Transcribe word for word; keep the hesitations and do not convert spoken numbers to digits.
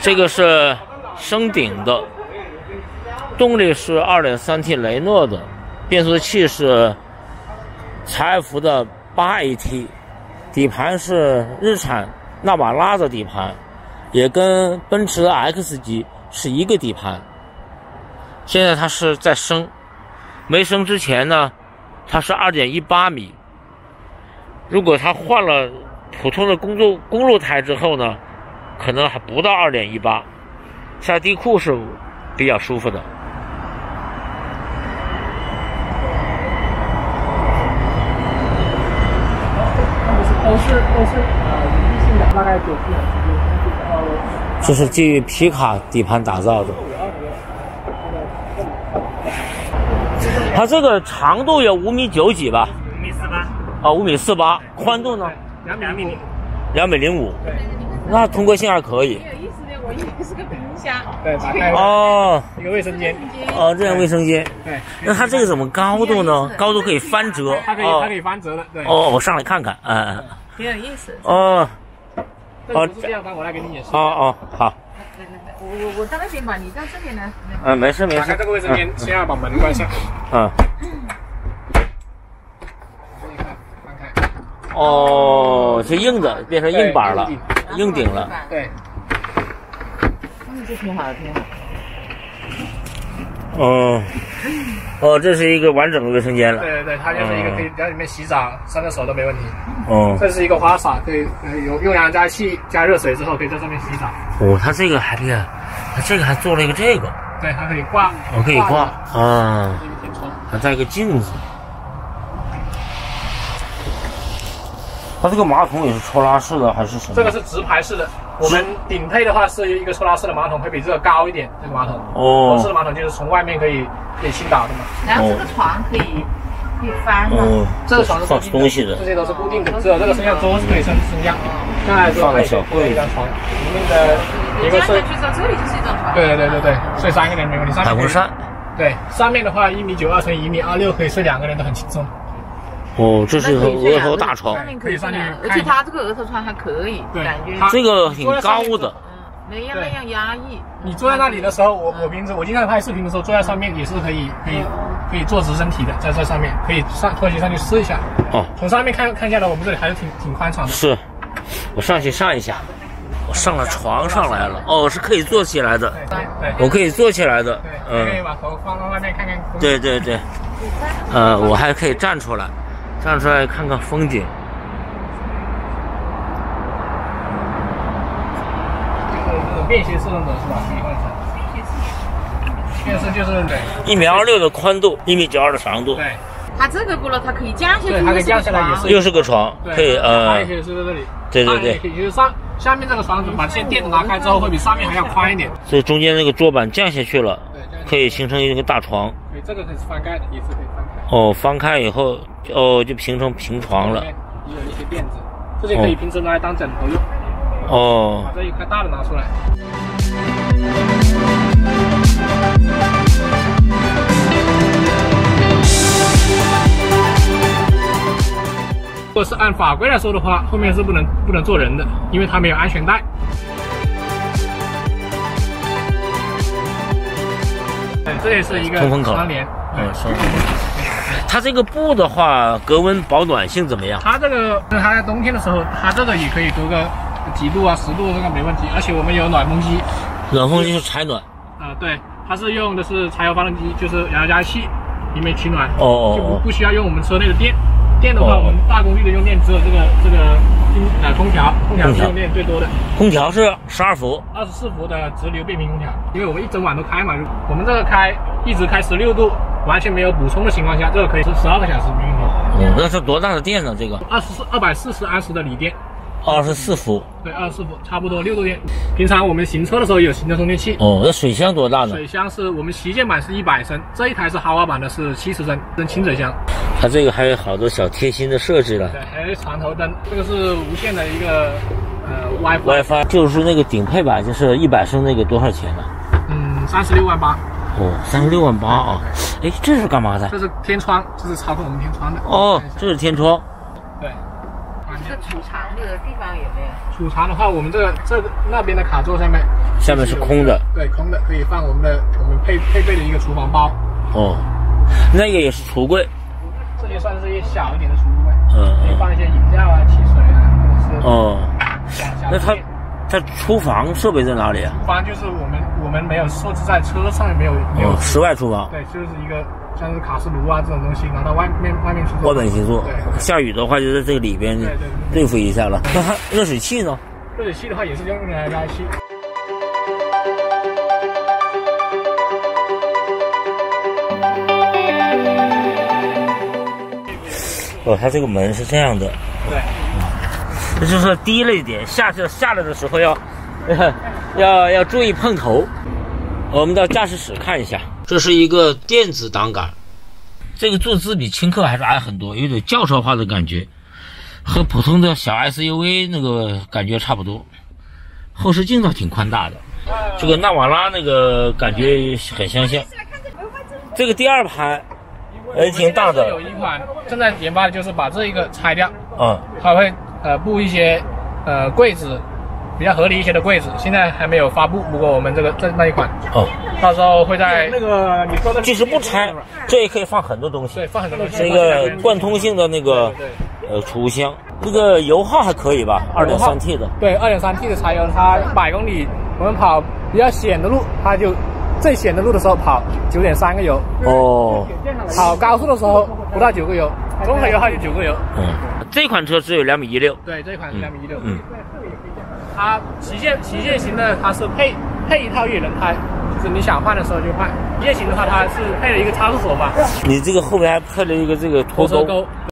这个是升顶的，动力是 二点三 T 雷诺的，变速器是采埃孚的 八 A T， 底盘是日产纳瓦拉的底盘，也跟奔驰的 X 级是一个底盘。现在它是在升，没升之前呢，它是 二点一八米。如果它换了普通的公路公路胎之后呢，可能还不到 二点一八， 下地库是比较舒服的。 都是都是呃一致性的，大概九十两之间。 这是基于皮卡底盘打造的。它这个长度有五米九几吧？ 五米四八。 啊，五米四八，宽度呢？ 两米零五。 两米零五。 对。 那通过性还可以。 有意思的，我以为是个冰箱。 对，打开哦。 一个卫生间。 哦，这样卫生间。 对。 那它这个怎么高度呢？高度可以翻折。 它可以，它可以翻折的。对。 哦，我上来看看，嗯。 挺有意思。 哦。 哦，这样吧，我来给你演示。 哦哦，好。 我我我到那边吧，你到这边来。 嗯，没事没事。 打开这个卫生间，先要把门关上。 嗯。 翻开。 哦，是硬的，变成硬板了，硬顶了。 对。 嗯，这挺好的，挺好。 哦。哦，这是一个完整的卫生间了。 对对对，它就是一个可以在里面洗澡、上个手都没问题。 哦。 这是一个花洒，可以呃有用阳加气加热水之后，可以在上面洗澡。 哦，它这个还厉害，它这个还做了一个这个。 对，它可以挂。 我可以挂啊。 这个天窗。 还带个镜子。它这个马桶也是抽拉式的还是什么？ 这个是直排式的。我们顶配的话是一个抽拉式的马桶，会比这个高一点。这个马桶。 哦。 合适的马桶就是从外面可以可以倾倒的嘛。 然后这个床可以可以翻嘛。 哦。 这个床是放东西的。 这些都是固定的，只有这个升降桌是可以升升降。刚才放个小柜一张床，里面的一个睡。 去到这里就是一张床。 对对对对对，睡三个人没问题。 海魂扇。 对，上面的话一米九二乘一米二六，可以睡两个人都很轻松。 哦，这是额头大床， 可以上去， 而且它这个额头床还可以，感觉这个挺高的， 没有那样压抑。 你坐在那里的时候，我我平时我经常拍视频的时候，坐在上面也是可以可以可以坐直身体的，在这上面可以上拖鞋上去试一下。哦，从上面看看下来，我们这里还是挺挺宽敞的。 是，我上去上一下，我上了床上来了。哦，是可以坐起来的。 对对， 我可以坐起来的。 嗯，可以把头放到外面看看。 对对对，呃，我还可以站出来。站出来看看风景。 这种便携式的是吧？可以换成。便携就是对。 一米二六的宽度，一米九二的长度。 对。 它这个不了，它可以降下去。 对，它可以降下来也是。 又是个床，可以呃。 还可以是在这里。 对对对。 就是上下面这个床，把这些垫子拿开之后，会比上面还要宽一点。 所以中间那个桌板降下去了，可以形成一个大床。 对，这个可以翻盖的，也是可以翻开。 哦，翻开以后，哦，就形成平床了。 也有一些垫子，这些可以平时拿来当枕头用。 哦。 把这一块大的拿出来。如果是按法规来说的话，后面是不能不能坐人的，因为它没有安全带。对，这也是一个通风口窗帘。 嗯，窗帘。它这个布的话，隔温保暖性怎么样？ 它这个，它在冬天的时候，它这个也可以隔个几度啊，十度这个没问题。而且我们有暖风机， 暖风机是采暖。 啊、呃，对，它是用的是柴油发动机，就是氧加气里面取暖。 哦哦。 就不不需要用我们车内的电。电的话，我们大功率的用电只有这个这个呃空调，空调是用电最多的。 空调是十二伏， 二十四伏的直流变频空调，因为我们一整晚都开嘛，我们这个开一直开十六度，完全没有补充的情况下，这个可以是十二个小时没问题。 嗯，那是多大的电呢？这个二十四二百四十安时的锂电。 二十四伏， 对，二十四伏，差不多六度电。平常我们行车的时候有行车充电器。 哦，那水箱多大呢？ 水箱是我们旗舰版是一百升，这一台是豪华版的是七十升，跟清水箱。 它这个还有好多小贴心的设置了。 对，还有床头灯，这个是无线的一个呃 WiFi。 WiFi 就是那个顶配版，就是一百升那个多少钱呢？ 嗯，三十六万八。 哦，三十六万八啊！哎，这是干嘛的？ 这是天窗，这是操控我们天窗的。 哦，这是天窗。 对。关键个储藏的地方有没有？ 储藏的话，我们这个这个那边的卡座上面， 下面是空的。 对，空的，可以放我们的我们配配备的一个厨房包。 哦，那个也是橱柜。 这些算是一小一点的橱柜， 嗯， 可以放一些饮料啊、汽水啊，或者是哦。 小小那它它厨房设备在哪里啊？ 厨房就是我们我们没有设置在车上面，没有没有、 哦、室外厨房。 对，就是一个像是卡式炉啊这种东西，拿到外面外面去做。 外面去做。 对， 下雨的话就在这个里边对付一下了。那它热水器呢？ 热水器的话也是用来来吸。 哦，它这个门是这样的。 对。 这就是低了一点，下去下来的时候要要要注意碰头。我们到驾驶室看一下，这是一个电子挡杆，这个坐姿比轻客还是矮很多，有点轿车化的感觉，和普通的小 S U V 那个感觉差不多。后视镜倒挺宽大的，这个纳瓦拉那个感觉很相像。这个第二排也挺大的。 有一款正在研发的就是把这一个拆掉， 嗯， 它会呃布一些呃柜子，比较合理一些的柜子，现在还没有发布。不过我们这个这那一款哦， 到时候会在那个你说的， 即使不拆，这也可以放很多东西。 对，放很多东西。 是一个贯通性的那个呃储物箱。这个油耗还可以吧？二点三 T 的。对， 二点三 T 的柴油，它百公里我们跑比较险的路，它就最险的路的时候跑九点三个油。 哦。 跑高速的时候不到九个油，综合油耗就九个油。 嗯。这款车只有两米一六。 对，这款是两米一六。 嗯。 它旗舰旗舰型的它是配配一套越野轮胎，就是你想换的时候就换。夜行的话，它是配了一个差速锁吧。 你这个后面还配了一个这个拖钩。